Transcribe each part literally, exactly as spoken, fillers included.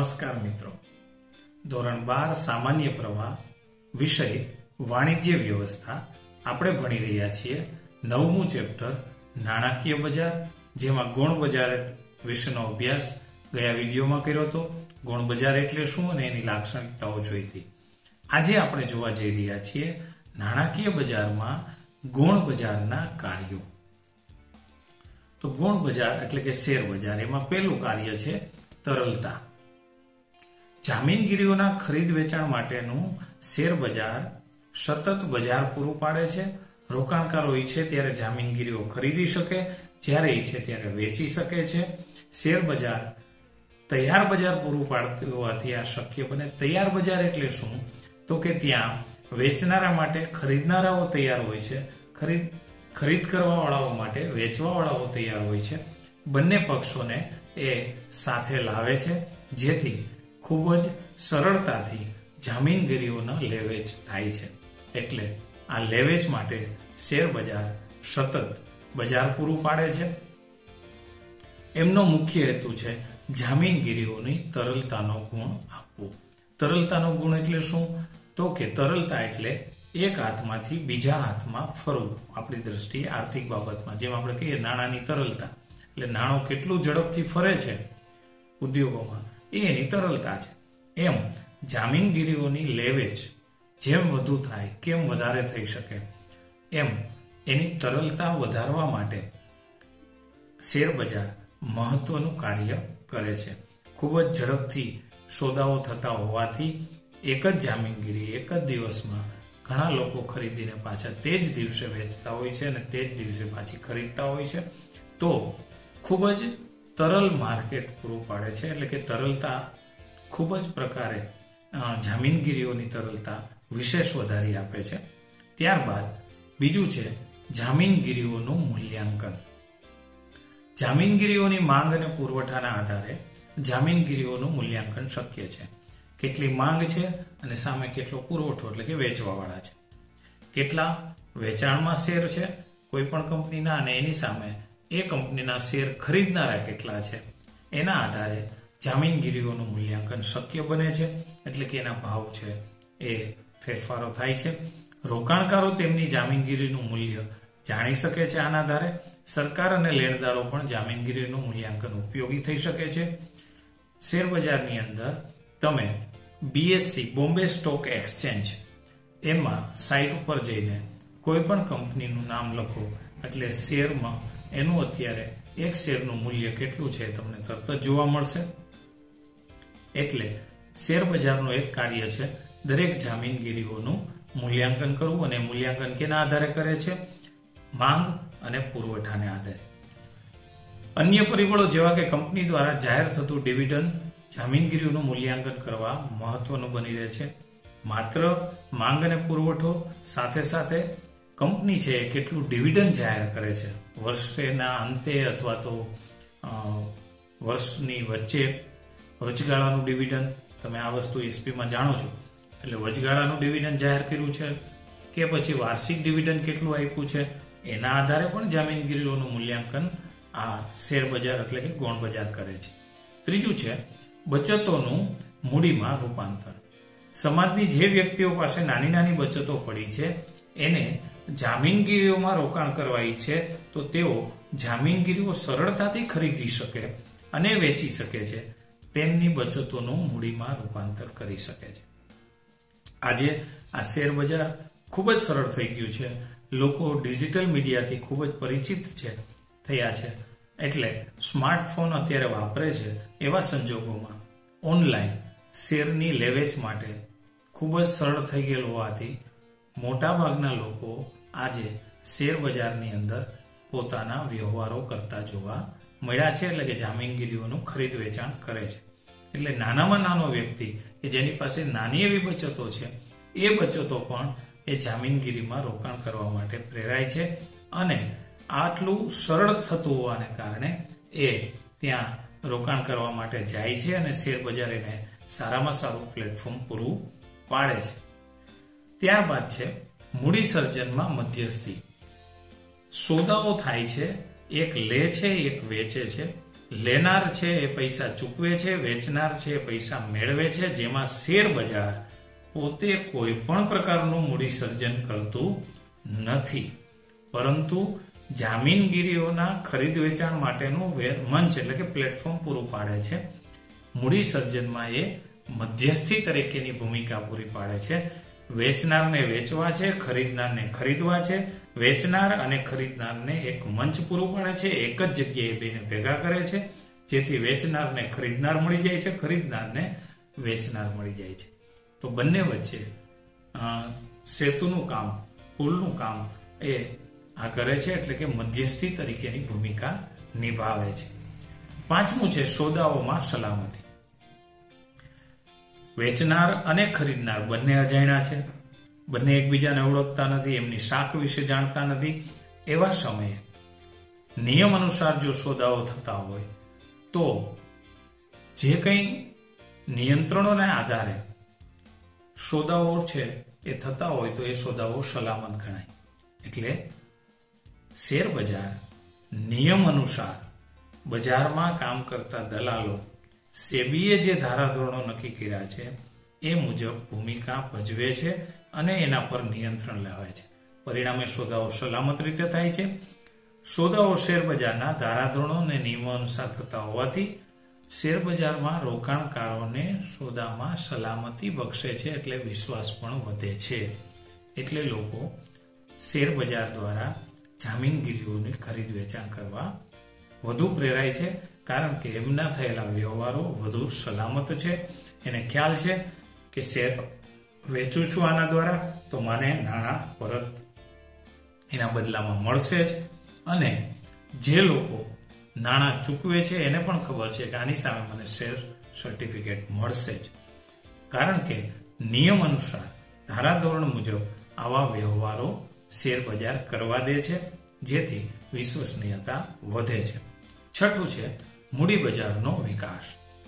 નમસ્કાર મિત્રો, ધોરણ બાર સામાન્ય પ્રવાહ વિષય વાણિજ્ય વ્યવસ્થા આપણે ભણી રહ્યા છીએ નવમું ચેપ્ટર નાણાકીય બજાર, જેમાં ગુણ બજાર વિશેનો અભ્યાસ ગયા વિડીયોમાં કર્યો હતો. ગુણ બજાર એટલે શું અને એની લાક્ષણિકતાઓ જોઈ હતી. આજે આપણે જોવા જઈ રહ્યા છીએ નાણાકીય બજારમાં ગુણ બજારના કાર્યો. તો ગુણ બજાર એટલે કે શેર બજાર, એમાં પહેલું કાર્ય છે તરલતા. જામીનગીરીઓના ખરીદ વેચાણ માટેનું શેર બજાર સતત બજાર પૂરું પાડે છે. રોકાણકારો ઈચ્છે ત્યારે જામીનગીરીઓ ખરીદી શકે, જ્યારે ઈચ્છે ત્યારે વેચી શકે છે. શેર બજાર તૈયાર બજાર પૂરું પાડતું હોવાથી આ શક્ય બને. તૈયાર બજાર એટલે શું? તો કે ત્યાં વેચનારા માટે ખરીદનારાઓ તૈયાર હોય છે, ખરીદ ખરીદ કરવા વાળાઓ માટે વેચવા વાળાઓ તૈયાર હોય છે. બંને પક્ષોને એ સાથે લાવે છે, જેથી ખૂબ જ સરળતાથી જામીનગીરીઓનો લેવેચ થાય છે. એટલે આ લેવેચ માટે શેર બજાર સતત બજાર પૂરું પાડે છે. એમનો મુખ્ય હેતુ છે જામીનગીરીઓની તરલતાનો ગુણ આપવો. તરલતાનો ગુણ એટલે શું? તો કે તરલતા એટલે એક હાથમાંથી બીજા હાથમાં ફરવું. આપણી દ્રષ્ટિએ આર્થિક બાબતમાં જેમ આપણે કહીએ નાણાંની તરલતા, એટલે નાણું કેટલું ઝડપથી ફરે છે ઉદ્યોગોમાં, એ એની તરલતા છે. એમ જામીનગીરીઓની લેવેચ જેમ વધુ થાય, કેમ વધારે થઈ શકે, એમ એની તરલતા વધારવા માટે શેર બજાર મહત્વનું કાર્ય કરે છે. ખૂબ જ ઝડપથી સોદાઓ થતા હોવાથી એક જ જામીનગીરી એક જ દિવસમાં ઘણા લોકો ખરીદીને પાછા તે જ દિવસે વેચતા હોય છે અને તે જ દિવસે પાછી ખરીદતા હોય છે. તો ખૂબ જ તરલ માર્કેટ પૂરું પાડે છે. એટલે કે તરલતા ખૂબ જ પ્રકારે જામીનગીરીઓની તરલતા વિશેષ વધારી આપે છે. ત્યારબાદ બીજું છે જામીનગીરીઓનું મૂલ્યાંકન. જામીનગીરીઓની માંગ અને પુરવઠાના આધારે જામીનગીરીઓનું મૂલ્યાંકન શક્ય છે. કેટલી માંગ છે અને સામે કેટલો પુરવઠો એટલે કે વેચવાવાળા છે. કેટલા વેચાણમાં શેર છે કોઈ પણ કંપનીના અને એની સામે એ કંપનીના શેર ખરીદનારા કેટલા છે, એના આધારે જામીનગીરીઓનું મૂલ્યાંકન શક્ય બને છે. એટલે કે એના ભાવ છે એ ફેરફારો થાય છે. રોકાણકારો તેમની જામીનગીરીનું મૂલ્ય જાણી શકે છે. આના આધારે સરકાર અને લેણદારો પણ જામીનગીરીનું મૂલ્યાંકન ઉપયોગી થઈ શકે છે. શેર બજારની અંદર તમે બીએસસી બોમ્બે સ્ટોક એક્સચેન્જ એમાં સાઇટ ઉપર જઈને કોઈ પણ કંપનીનું નામ લખો એટલે શેરમાં એનું અત્યારે એક શેરનું મૂલ્ય કેટલું છે તમને તરત જ જોવા મળશે. એટલે શેર બજારનું એક કાર્ય છે દરેક જામીનગીરીઓનું મૂલ્યાંકન કરવું. અને મૂલ્યાંકન કેના આધારે કરે છે? માંગ અને પુરવઠાને આધારે. અન્ય પરિબળો જેવા કે કંપની દ્વારા જાહેર થતું ડિવિડન્ડ જામીનગીરીઓનું મૂલ્યાંકન કરવા મહત્વનું બની રહે છે. માત્ર માંગ અને પુરવઠો સાથે સાથે કંપની છે એ કેટલું ડિવિડન્ડ જાહેર કરે છે વર્ષના અંતે અથવા તો વર્ષની વચ્ચે, વચગાળાનું ડિવિડન્ડ. તમે આ વસ્તુ એસપીમાં જાણો છો. એટલે વચગાળાનું ડિવિડન્ડ જાહેર કર્યું છે કે પછી વાર્ષિક ડિવિડન્ડ કેટલું આપ્યું છે, એના આધારે પણ જામીનગીરીઓનું મૂલ્યાંકન આ શેર બજાર એટલે કે ગૌણ બજાર કરે છે. ત્રીજું છે બચતોનું મૂડીમાં રૂપાંતર. સમાજની જે વ્યક્તિઓ પાસે નાની નાની બચતો પડી છે એને જામીનગીરીઓમાં રોકાણ કરવા ઈચ્છે તો તેઓ જામીનગીરીઓ સરળતાથી ખરીદી શકે અને વેચી શકે છે. તેમની બચતોનું મૂડીમાં રૂપાંતર કરી શકે છે. આજે આ શેર બજાર ખૂબ જ સરળ થઈ ગયું છે. લોકો ડિજિટલ મીડિયાથી ખૂબ જ પરિચિત છે થયા છે. એટલે સ્માર્ટફોન અત્યારે વાપરે છે. એવા સંજોગોમાં ઓનલાઈન શેરની લેવેચ માટે ખૂબ જ સરળ થઈ ગયેલું હોવાથી મોટાભાગના લોકો આજે શેર બજારની અંદર પોતાના વ્યવહારો કરતા જોવા મળ્યા છે. એટલે કે જામીનગીરીઓનું ખરીદ વેચાણ કરે છે. એટલે નાનામાં નાનો વ્યક્તિ કે જેની પાસે નાની એવી બચતો છે એ બચતો પણ એ જામીનગીરીમાં રોકાણ કરવા માટે પ્રેરાય છે. અને આટલું સરળ થતું હોવાને કારણે એ ત્યાં રોકાણ કરવા માટે જાય છે અને શેર બજાર એને સારામાં સારું પ્લેટફોર્મ પૂરું પાડે છે. ત્યારબાદ છે મૂડી સર્જનમાં મધ્યસ્થી. સોદાઓ થાય છે, એક લે છે એક વેચે છે લેનાર છે એ પૈસા ચૂકવે છે, વેચનાર છે એ પૈસા મેળવે છે, જેમાં શેર બજાર પોતે કોઈ પણ પ્રકારનું મૂડી સર્જન કરતું નથી, પરંતુ જામીનગીરીઓના ખરીદ વેચાણ માટેનું મંચ એટલે કે પ્લેટફોર્મ પૂરું પાડે છે. મૂડી સર્જનમાં એ મધ્યસ્થી તરીકેની ભૂમિકા પૂરી પાડે છે. વેચનારને વેચવા છે, ખરીદનારને ખરીદવા છે. વેચનાર અને ખરીદનારને એક મંચ પૂરું પાડે છે, એક જ જગ્યાએ બેને ભેગા કરે છે, જેથી વેચનારને ખરીદનાર મળી જાય છે, ખરીદનારને વેચનાર મળી જાય છે. તો બંને વચ્ચે સેતુનું કામ, પુલનું કામ એ આ કરે છે, એટલે કે મધ્યસ્થી તરીકેની ભૂમિકા નિભાવે છે. પાંચમું છે સોદાઓમાં સલામતી. વેચનાર અને ખરીદનાર બંને અજાણ્યા છે, બંને એકબીજાને ઓળખતા નથી, એમની શાખ વિશે જાણતા નથી. એવા સમયે નિયમ અનુસાર જો સોદાઓ થતા હોય તો જે કંઈ નિયંત્રણોને આધારે સોદાઓ છે એ થતા હોય તો એ સોદાઓ સલામત ગણાય. એટલે શેર બજાર નિયમ અનુસાર બજારમાં કામ કરતા દલાલો સેબીએ જે ધારાધોરણો નક્કી કર્યા છે એ મુજબ ભૂમિકા ભજવે છે અને એના પર નિયંત્રણ લાવે છે. પરિણામે સોદાઓ સલામત રીતે થાય છે. સોદાઓ શેરબજારના ધારાધોરણો અને નિયમો અનુસાર થતા હોવાથી શેરબજારમાં રોકાણકારોને સોદામાં સલામતી બક્ષે છે, એટલે વિશ્વાસ પણ વધે છે. એટલે લોકો શેરબજાર દ્વારા જામીનગીરીઓની ખરીદ વેચાણ કરવા વધુ પ્રેરાય છે, કારણ કે એમના થયેલા વ્યવહારો વધુ સલામત છે. એને ખ્યાલ છે કે શેર વેચું છું આના દ્વારા તો મને નાણાં પરત એના બદલામાં મળશે જ, અને જે લોકો નાણાં ચૂકવે છે એને પણ ખબર છે કે આની સામે મને શેર સર્ટિફિકેટ મળશે જ, કારણ કે નિયમ અનુસાર ધારાધોરણ મુજબ આવા વ્યવહારો શેર બજાર કરવા દે છે, જેથી વિશ્વસનીયતા વધે છે. છઠ્ઠું છે મૂડી બજારનો વિકાસ.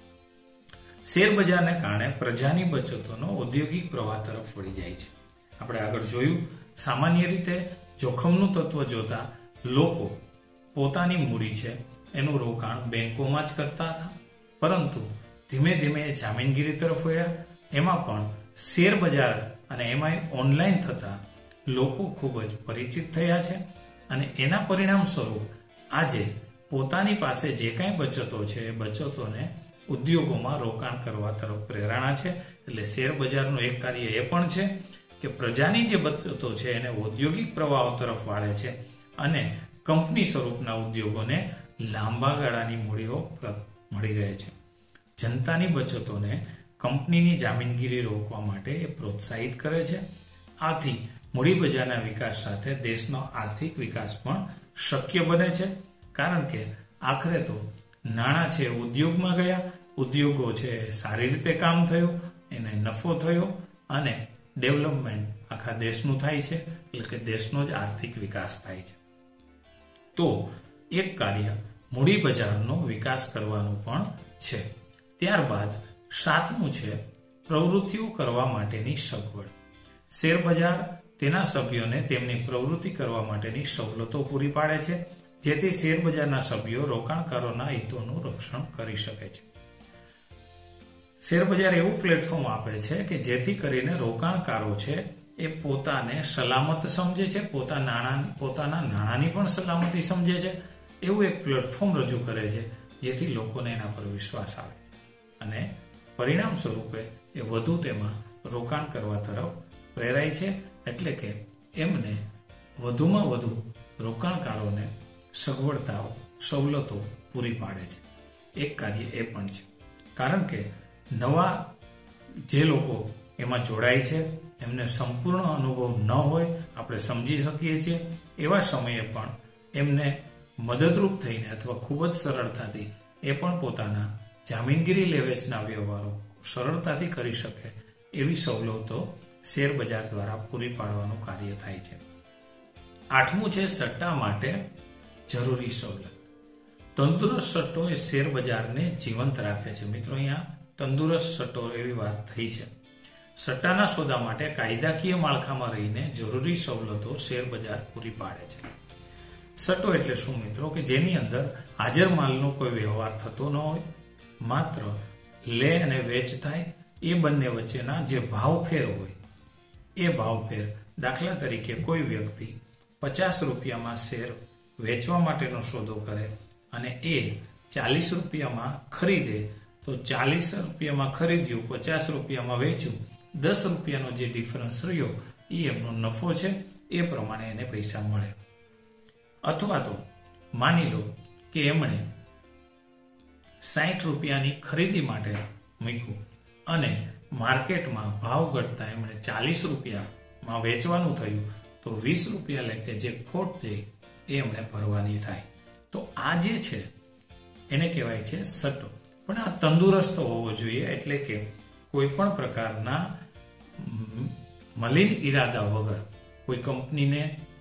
શેર બજારને કારણે પ્રજાની બચતોનો ઔદ્યોગિક પ્રવાહ તરફ વળી જાય છે. આપણે આગળ જોયું, સામાન્ય રીતે જોખમનું તત્વ જોતા લોકો પોતાની મૂડી છે એનું રોકાણ બેંકોમાં જ કરતા હતા, પરંતુ ધીમે ધીમે જામીનગીરી તરફ વળ્યા. એમાં પણ શેર બજાર અને એમાંય ઓનલાઈન થતા લોકો ખૂબ જ પરિચિત થયા છે, અને એના પરિણામ સ્વરૂપ આજે પોતાની પાસે જે કાંઈ બચતો છે એ બચતોને ઉદ્યોગોમાં રોકાણ કરવા તરફ પ્રેરણા છે. એટલે શેર બજારનું એક કાર્ય એ પણ છે કે પ્રજાની જે બચતો છે એને ઔદ્યોગિક પ્રવાહો તરફ વાળે છે, અને કંપની સ્વરૂપના ઉદ્યોગોને લાંબા ગાળાની મૂડીઓ મળી રહે છે. જનતાની બચતોને કંપનીની જામીનગીરી રોકવા માટે એ પ્રોત્સાહિત કરે છે. આથી મૂડી બજારના વિકાસ સાથે દેશનો આર્થિક વિકાસ પણ શક્ય બને છે, કારણ કે આખરે તો નાણાં છે ઉદ્યોગમાં ગયા, ઉદ્યોગો છે સારી રીતે કામ થયું, એને નફો થયો, અને ડેવલપમેન્ટ આખા દેશનું થાય છે, એટલે કે દેશનો જ આર્થિક વિકાસ થાય છે. તો એક કાર્ય મૂડી બજારનો વિકાસ કરવાનું પણ છે. ત્યારબાદ સાતમું છે પ્રવૃત્તિઓ કરવા માટેની સગવડ. શેર બજાર તેના સભ્યોને તેમની પ્રવૃત્તિ કરવા માટેની સવલતો પૂરી પાડે છે, જેથી શેર બજારના સભ્યો રોકાણકારોના હિતોનું રક્ષણ કરી શકે છે. શેર બજાર એવું પ્લેટફોર્મ આપે છે કે જેથી કરીને રોકાણકારો છે એ પોતાને સલામત સમજે છે, પોતા નાણાં પોતાના નાણાંની પણ સલામતી સમજે છે. એવું એક પ્લેટફોર્મ રજૂ કરે છે જેથી લોકોને એના પર વિશ્વાસ આવે, અને પરિણામ સ્વરૂપે એ વધુ તેમાં રોકાણ કરવા તરફ પ્રેરાય છે. એટલે કે એમને વધુમાં વધુ રોકાણકારોને સગવડતાઓ, સવલતો પૂરી પાડે છે. એક કાર્ય એ પણ છે, કારણ કે નવા જે લોકો એમાં જોડાય છે એમને સંપૂર્ણ અનુભવ ન હોય, આપણે સમજી શકીએ છીએ. એવા સમયે પણ એમને મદદરૂપ થઈને અથવા ખૂબ જ સરળતાથી એ પણ પોતાના જામીનગીરી લે વેચના વ્યવહારો સરળતાથી કરી શકે એવી સવલતો શેર બજાર દ્વારા પૂરી પાડવાનું કાર્ય થાય છે. આઠમું છે સટ્ટા માટે જરૂરી સવલત. તંદુરસ્ત સટ્ટો એ શેર બજારને જીવંત રાખે છે. મિત્રો, અહીંયા તંદુરસ્ત સટ્ટો એવી વાત થઈ છે. સટ્ટાના સોદા માટે કાયદાકીય માળખામાં રહીને જરૂરી સવલતો શેર બજાર પૂરી પાડે છે. સટ્ટો એટલે શું મિત્રો કે જેની અંદર હાજર માલનો કોઈ વ્યવહાર થતો ન હોય, માત્ર લે અને વેચ થાય એ બંને વચ્ચેના જે ભાવફેર હોય એ ભાવફેર, દાખલા તરીકે કોઈ વ્યક્તિ પચાસ રૂપિયામાં શેર વેચવા માટેનો સોદો કરે અને એ ચાલીસ રૂપિયામાં ખરીદે, તો ચાલીસ રૂપિયામાં ખરીદ્યું, પચાસ રૂપિયામાં વેચ્યું, દસ રૂપિયાનો જે ડિફરન્સ રહ્યો એ એમનો નફો છે, એ પ્રમાણે એને પૈસા મળે. અથવા તો માની લો કે એમણે સાઠ રૂપિયાની ખરીદી માટે મૂક્યું અને માર્કેટમાં ભાવ ઘટતા એમણે ચાલીસ રૂપિયામાં વેચવાનું થયું, તો વીસ રૂપિયા લેખે જે ખોટ છે એ એમણે ભરવાની થાય. તો આ જે છે એને કહેવાય છે સટ્ટો. પણ આ તંદુરસ્ત હોવો જોઈએ, એટલે કે કોઈ પણ પ્રકારના મલિન ઈરાદા વગર કોઈ કંપનીને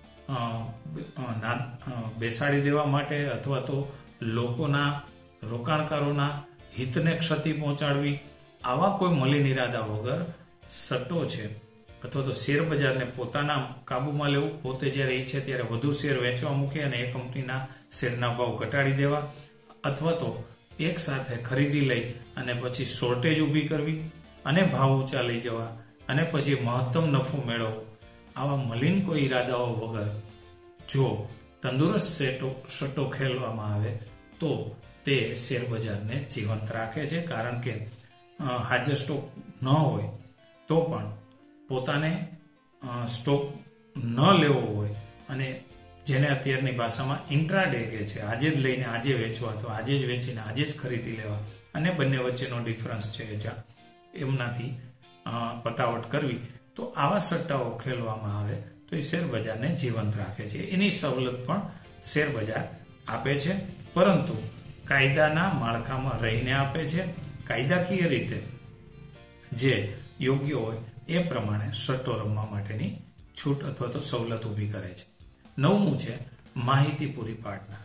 બેસાડી દેવા માટે અથવા તો લોકોના રોકાણકારોના હિતને ક્ષતિ પહોંચાડવી, આવા કોઈ મલિન ઈરાદા વગર સટ્ટો છે અથવા તો શેર બજારને પોતાના કાબુમાં લેવું, પોતે જ્યારે ઈચ્છે ત્યારે વધુ શેર વેચવા મૂકે અને એ કંપનીના શેરના ભાવ ઘટાડી દેવા, અથવા તો એક સાથે ખરીદી લઈ અને પછી શોર્ટેજ ઊભી કરવી અને ભાવ ઊંચા લઈ જવા અને પછી મહત્તમ નફો મેળવવો, આવા મલિન કોઈ ઈરાદાઓ વગર જો તંદુરસ્ત સેટો સટ્ટો ખેલવામાં આવે તો તે શેર બજારને જીવંત રાખે છે. કારણ કે હાજર સ્ટોક ન હોય તો પણ પોતાને સ્ટોક ન લેવો હોય અને જેને અત્યારની ભાષામાં ઇન્ટ્રાડે કહે છે, આજે જ લઈને આજે વેચવા, તો આજે જ વેચીને આજે જ ખરીદી લેવા અને બંને વચ્ચેનો ડિફરન્સ છે જ્યાં એમનાથી પતાવટ કરવી, તો આવા સટ્ટાઓ ખેલવામાં આવે તો એ શેર બજારને જીવંત રાખે છે. એની સવલત પણ શેર બજાર આપે છે, પરંતુ કાયદાના માળખામાં રહીને આપે છે. કાયદાકીય રીતે જે યોગ્ય હોય એ પ્રમાણે સટ્ટો રમવા માટેની છૂટ અથવા તો સવલત ઊભી કરે છે. નવમું છે માહિતી પૂરી પાડનાર.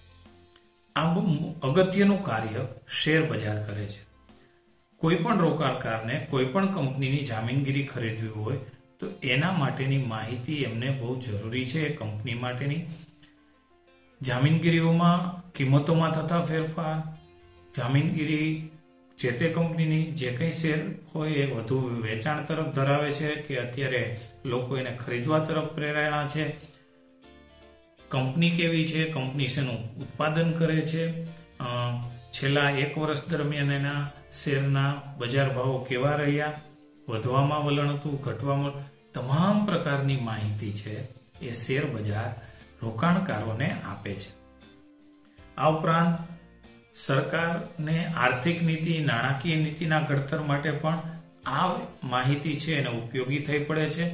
આ બહુ અગત્યનું કાર્ય શેર બજાર કરે છે. કોઈ પણ રોકાણકારને કોઈ પણ કંપનીની જામીનગીરી ખરીદવી હોય તો એના માટેની માહિતી એમને બહુ જરૂરી છે. એ કંપની માટેની જામીનગીરીઓમાં કિંમતોમાં થતા ફેરફાર, જામીનગીરી જે તે કંપનીની જે કંઈ શેર હોય એ વધુ વેચાણ તરફ ધરાવે છે કે અત્યારે લોકો એને ખરીદવા તરફ પ્રેરાયા છે, કંપની કેવી છે, કંપની શેનું ઉત્પાદન કરે છે, છેલ્લા એક વર્ષ દરમિયાન એના શેરના બજાર ભાવો કેવા રહ્યા, વધવામાં વલણ હતું, ઘટવામાં, તમામ પ્રકારની માહિતી છે એ શેર બજાર રોકાણકારોને આપે છે. આ ઉપરાંત સરકારને આર્થિક નીતિ, નાણાકીય નીતિના ઘડતર માટે પણ આ માહિતી છે એને ઉપયોગી થઈ પડે છે.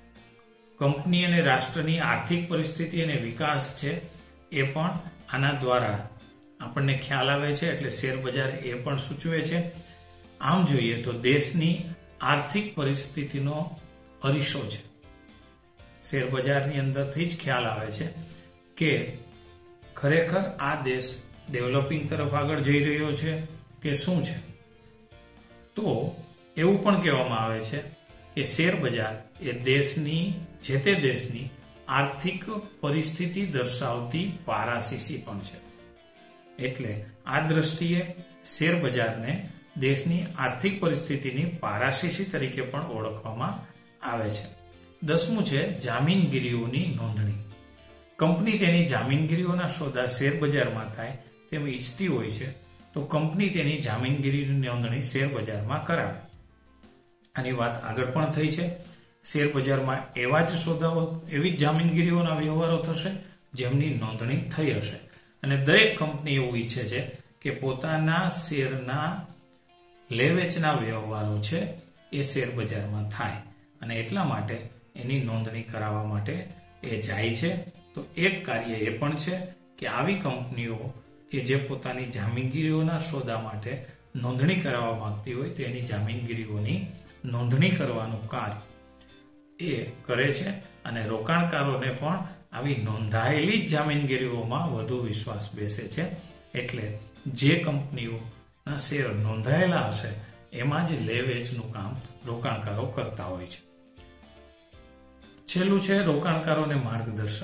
કંપની અને રાષ્ટ્રની આર્થિક પરિસ્થિતિ અને વિકાસ છે એ પણ આના દ્વારા આપણને ખ્યાલ આવે છે, એટલે શેર બજાર એ પણ સૂચવે છે. આમ જોઈએ તો દેશની આર્થિક પરિસ્થિતિનો અરીસો છે. શેર બજારની અંદરથી જ ખ્યાલ આવે છે કે ખરેખર આ દેશ ડેવલપિંગ તરફ આગળ જઈ રહ્યો છે કે શું છે. તો એવું પણ કહેવામાં આવે છે કે શેર બજાર એ દેશની જે તે દેશની આર્થિક પરિસ્થિતિ દર્શાવતી પારાશીશી પણ છે. એટલે આ દ્રષ્ટિએ શેર બજારને દેશની આર્થિક પરિસ્થિતિની પારાશીશી તરીકે પણ ઓળખવામાં આવે છે. દસમું છે જામીનગીરીઓની નોંધણી. કંપની તેની જામીનગીરીઓના સોદા શેર બજારમાં થાય તેમ ઈચ્છતી હોય છે તો કંપની તેની જામીનગીરીની નોંધણી શેર બજારમાં કરાવે. આની વાત આગળ પણ થઈ છે. શેર બજારમાં એવા જ સોદાઓ, એવી જ જામીનગીરીઓના વ્યવહારો થશે જેમની નોંધણી થઈ હશે. અને દરેક કંપની એવું ઈચ્છે છે કે પોતાના શેરના લે વેચના વ્યવહારો છે એ શેર બજારમાં થાય અને એટલા માટે એની નોંધણી કરાવવા માટે એ જાય છે. તો એક કાર્ય એ પણ છે કે આવી કંપનીઓ કે જે પોતાની જામીનગીરીઓના સોદા માટે નોંધણી કરાવવા માંગતી હોય તો એની જામીનગીરીઓની નોંધણી કરવાનું કાર્ય એ કરે છે અને રોકાણકારોને પણ આવી નોંધાયેલી જ જામીનગીરીઓમાં વધુ વિશ્વાસ બેસે છે. એટલે જે કંપનીઓના શેર નોંધાયેલા હશે એમાં જ લે વેચનું કામ રોકાણકારો કરતા હોય છે. છેલ્લું છે રોકાણકારોને માર્ગદર્શન.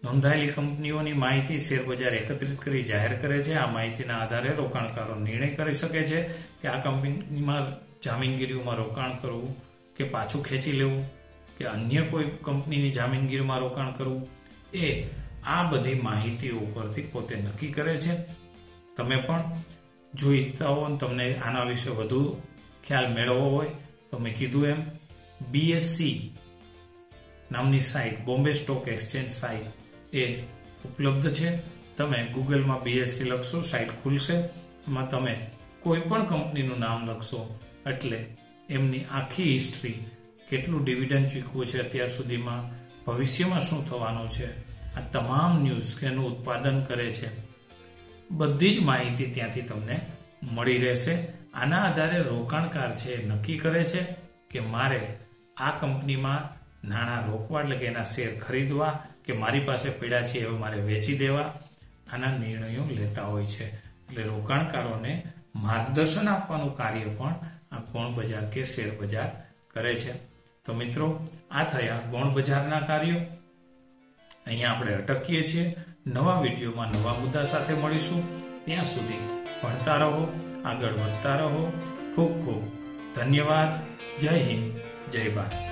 નોંધાયેલી કંપનીઓની માહિતી શેરબજાર એકત્રિત કરી જાહેર કરે છે. આ માહિતીના આધારે રોકાણકારો નિર્ણય કરી શકે છે કે આ કંપનીમાં જામીનગીરીઓમાં રોકાણ કરવું કે પાછું ખેંચી લેવું કે અન્ય કોઈ કંપનીની જામીનગીરીમાં રોકાણ કરવું. એ આ બધી માહિતીઓ ઉપરથી પોતે નક્કી કરે છે. તમે પણ જો ઈચ્છતા હો અને તમને આના વિશે વધુ ખ્યાલ મેળવવો હોય તો મેં કીધું એમ બીએસસી નામની site, Bombay stock exchange site એ ઉપલબ્ધ છે. તમે ગૂગલમાં બીએસસી લખશો, સાઇટ ખુલશે. એમાં તમે કોઈ પણ કંપનીનું નામ લખશો એટલે એમની આખી હિસ્ટ્રી, કેટલું ડિવિડન્ડ ચૂકવ્યું છે અત્યાર સુધીમાં, ભવિષ્યમાં શું થવાનું છે, આ તમામ ન્યૂઝ કે એનું ઉત્પાદન કરે છે, બધી જ માહિતી ત્યાંથી તમને મળી રહેશે. આના આધારે રોકાણકાર છે નક્કી કરે છે કે મારે આ કંપનીમાં નાણાં રોકવા, એટલે કે એના શેર ખરીદવા કે મારી પાસે પડ્યા છે હવે મારે વેચી દેવા. આના નિર્ણયો લેતા હોય છે. એટલે રોકાણકારોને માર્ગદર્શન આપવાનું કાર્ય પણ આ ગૌણ બજાર કે શેર બજાર કરે છે. તો મિત્રો, આ થયા ગૌણ બજારના કાર્યો. અહીંયા આપણે અટકીએ છીએ. નવા વિડીયોમાં નવા મુદ્દા સાથે મળીશું. ત્યાં સુધી ભણતા રહો, આગળ વધતા રહો. ખૂબ ખૂબ ધન્યવાદ. જય હિન્દ, જય ભારત.